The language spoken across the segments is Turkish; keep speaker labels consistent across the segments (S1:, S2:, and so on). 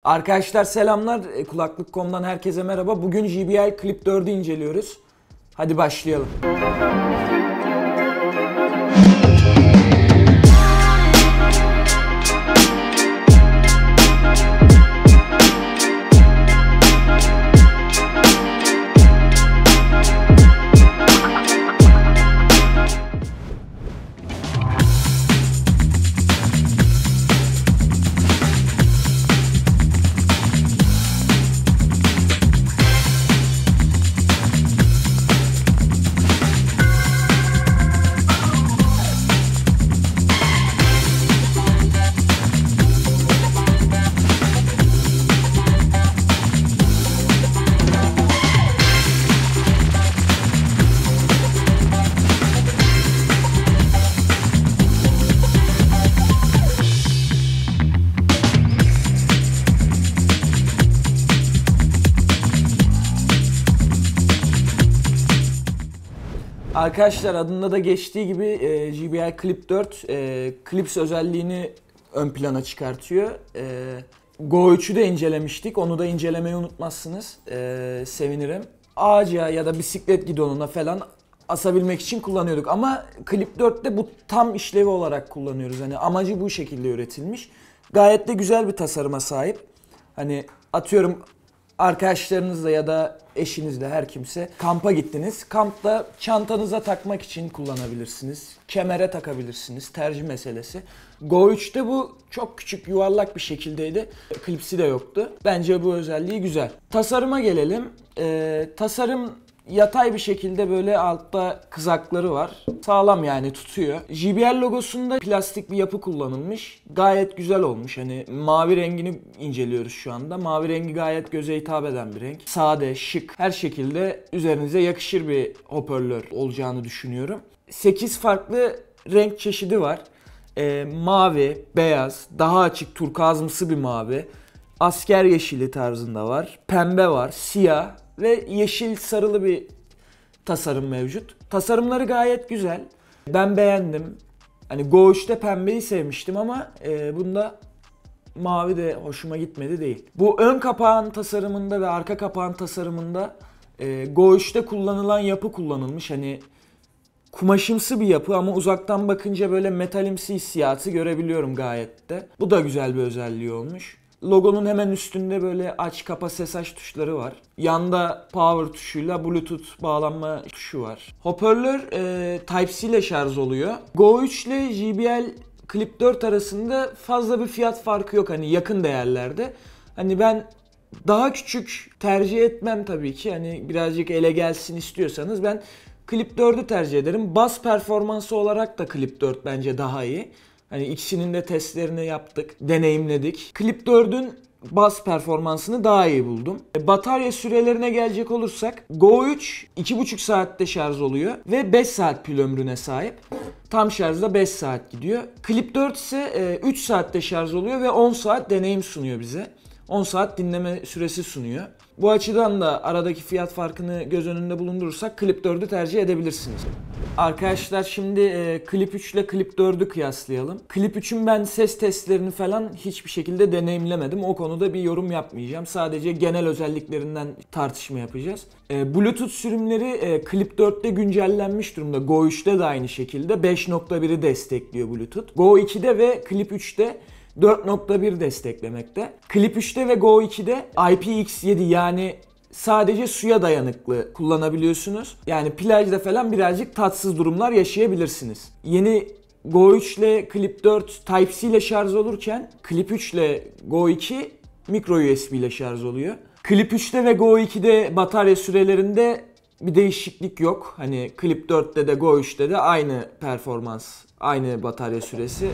S1: Arkadaşlar selamlar. Kulaklık.com'dan herkese merhaba. Bugün JBL Clip 4'ü inceliyoruz. Hadi başlayalım. Arkadaşlar adında da geçtiği gibi JBL Clip 4 Clips özelliğini ön plana çıkartıyor. Go 3'ü de incelemiştik. Onu da incelemeyi unutmazsınız. Sevinirim. Ağaca ya da bisiklet gidonuna falan asabilmek için kullanıyorduk. Ama Clip 4'te bu tam işlevi olarak kullanıyoruz. Hani amacı bu şekilde üretilmiş. Gayet de güzel bir tasarıma sahip. Hani atıyorum arkadaşlarınızla ya da eşinizle her kimse kampa gittiniz. Kampta çantanıza takmak için kullanabilirsiniz. Kemere takabilirsiniz. Tercih meselesi. Go 3'te bu çok küçük yuvarlak bir şekildeydi. Klipsi de yoktu. Bence bu özelliği güzel. Tasarıma gelelim. Tasarım yatay bir şekilde böyle altta kızakları var. Sağlam yani tutuyor. JBL logosunda plastik bir yapı kullanılmış. Gayet güzel olmuş. Hani mavi rengini inceliyoruz şu anda. Mavi rengi gayet göze hitap eden bir renk. Sade, şık, her şekilde üzerinize yakışır bir hoparlör olacağını düşünüyorum. 8 farklı renk çeşidi var. Mavi, beyaz, daha açık turkuazımsı bir mavi. Asker yeşili tarzında var. Pembe var, siyah ve yeşil sarılı bir tasarım mevcut. Tasarımları gayet güzel. Ben beğendim. Hani Go 3'te pembeyi sevmiştim ama bunda mavi de hoşuma gitmedi değil. Bu ön kapağın tasarımında ve arka kapağın tasarımında Go 3'te kullanılan yapı kullanılmış. Hani kumaşımsı bir yapı ama uzaktan bakınca böyle metalimsi hissiyatı görebiliyorum gayet de. Bu da güzel bir özelliği olmuş. Logonun hemen üstünde böyle aç kapa ses aç tuşları var. Yanda power tuşuyla Bluetooth bağlanma tuşu var. Hoparlör Type-C ile şarj oluyor. Go 3 ile JBL Clip 4 arasında fazla bir fiyat farkı yok hani yakın değerlerde. Hani ben daha küçük tercih etmem tabii ki. Hani birazcık ele gelsin istiyorsanız ben Clip 4'ü tercih ederim. Bas performansı olarak da Clip 4 bence daha iyi. Hani ikisinin de testlerini yaptık, deneyimledik. Clip 4'ün bas performansını daha iyi buldum. Batarya sürelerine gelecek olursak Go 3 2,5 saatte şarj oluyor ve 5 saat pil ömrüne sahip. Tam şarjda 5 saat gidiyor. Clip 4 ise 3 saatte şarj oluyor ve 10 saat deneyim sunuyor bize. 10 saat dinleme süresi sunuyor. Bu açıdan da aradaki fiyat farkını göz önünde bulundurursak Clip 4'ü tercih edebilirsiniz. Arkadaşlar şimdi Clip 3 ile Clip 4'ü kıyaslayalım. Clip 3'ün ben ses testlerini falan hiçbir şekilde deneyimlemedim. O konuda bir yorum yapmayacağım. Sadece genel özelliklerinden tartışma yapacağız. Bluetooth sürümleri Clip 4'te güncellenmiş durumda. Go 3'te de aynı şekilde 5.1'i destekliyor Bluetooth. Go 2'de ve Clip 3'te 4.1 desteklemekte. Clip 3'te ve Go 2'de IPX7 yani sadece suya dayanıklı kullanabiliyorsunuz. Yani plajda falan birazcık tatsız durumlar yaşayabilirsiniz. Yeni Go 3 ile Clip 4 Type-C ile şarj olurken Clip 3 ile Go 2 micro USB ile şarj oluyor. Clip 3'te ve Go 2'de batarya sürelerinde bir değişiklik yok. Hani Clip 4'te de Go 3'te de aynı performans, aynı batarya süresi.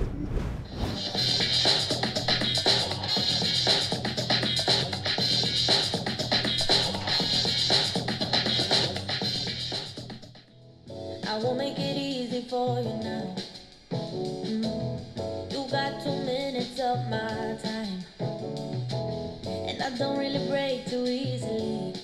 S2: I won't make it easy for you now. You got 2 minutes of my time, and I don't really break too easily.